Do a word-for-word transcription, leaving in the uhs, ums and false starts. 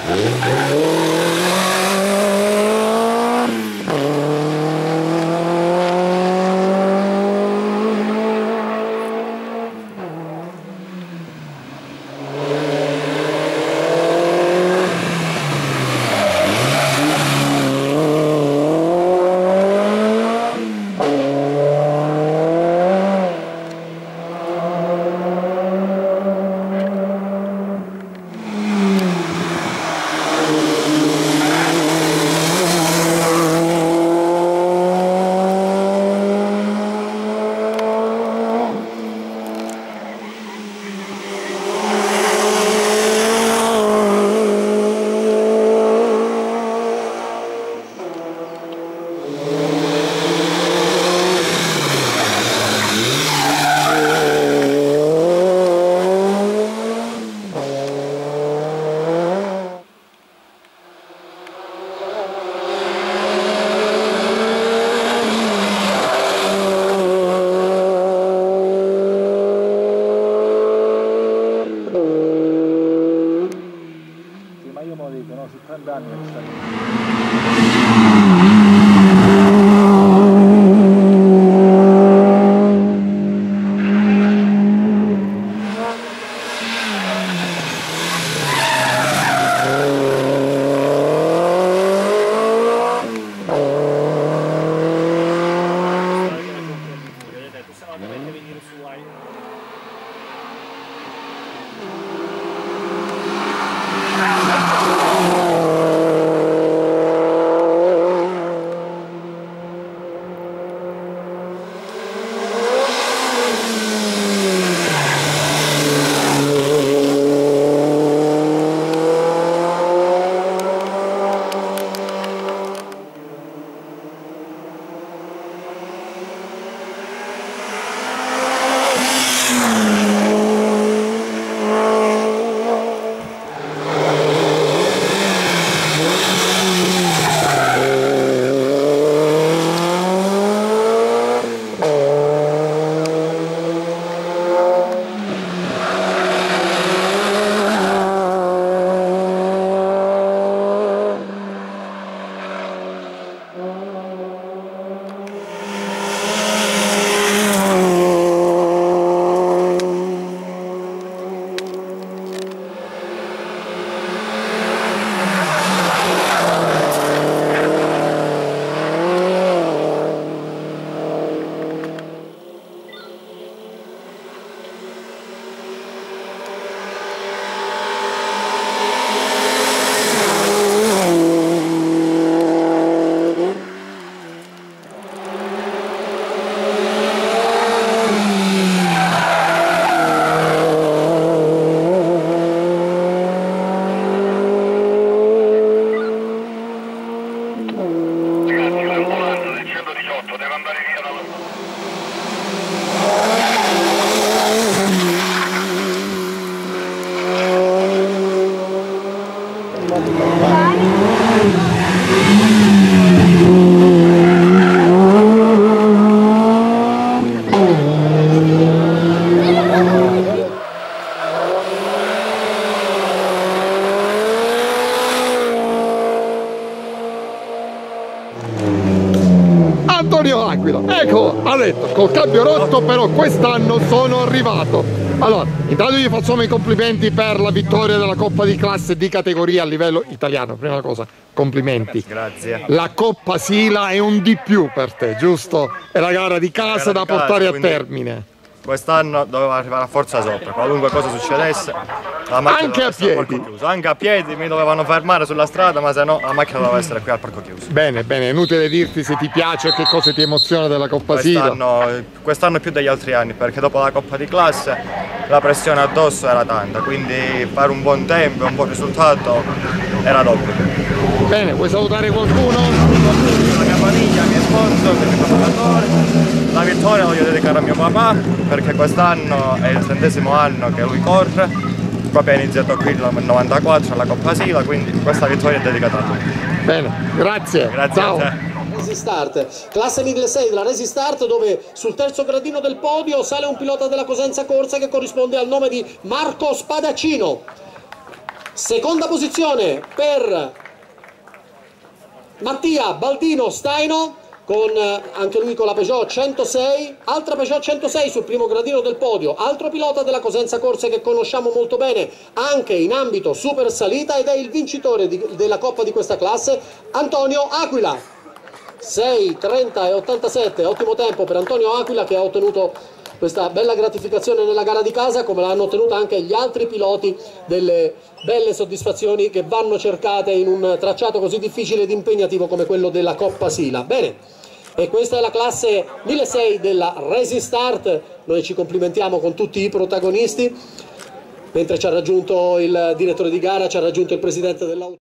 Antonio Aquila, ecco, ha detto, col cambio rotto però quest'anno sono arrivato. Allora, intanto gli facciamo i complimenti per la vittoria della Coppa di classe di categoria a livello italiano, prima cosa, complimenti. Grazie. La Coppa Sila è un di più per te, giusto? È la gara di casa da portare a termine. Quest'anno doveva arrivare a forza sopra, qualunque cosa succedesse, la macchina anche a piedi. Anche a piedi mi dovevano fermare sulla strada, ma se no la macchina doveva essere qui al parco chiuso. Bene, bene, è inutile dirti se ti piace, che cosa ti emoziona della Coppa Sila. Quest'anno più degli altri anni, perché dopo la Coppa di classe la pressione addosso era tanta, quindi fare un buon tempo e un buon risultato era d'obbligo. Bene, vuoi salutare qualcuno? La mia famiglia, i miei sponsor, il mio promotore. La vittoria la voglio dedicare a mio papà, perché quest'anno è il trentesimo anno che lui corre, proprio ha iniziato qui nel novantaquattro alla Coppa Sila, quindi questa vittoria è dedicata a lui. Bene, grazie. Grazie. Ciao. A te. Resistart, classe milleseicento della Resistart, dove sul terzo gradino del podio sale un pilota della Cosenza Corsa che corrisponde al nome di Marco Spadaccino. Seconda posizione per Mattia Baldino Staino, con anche lui con la Peugeot centosei, altra Peugeot centosei sul primo gradino del podio, altro pilota della Cosenza Corse che conosciamo molto bene anche in ambito super salita, ed è il vincitore di, della Coppa di questa classe, Antonio Aquila. sei trenta e ottantasette, ottimo tempo per Antonio Aquila, che ha ottenuto questa bella gratificazione nella gara di casa, come l'hanno ottenuta anche gli altri piloti, delle belle soddisfazioni che vanno cercate in un tracciato così difficile ed impegnativo come quello della Coppa Sila. Bene, e questa è la classe milleseicento della Resistart. Noi ci complimentiamo con tutti i protagonisti, mentre ci ha raggiunto il direttore di gara, ci ha raggiunto il presidente dell'auto.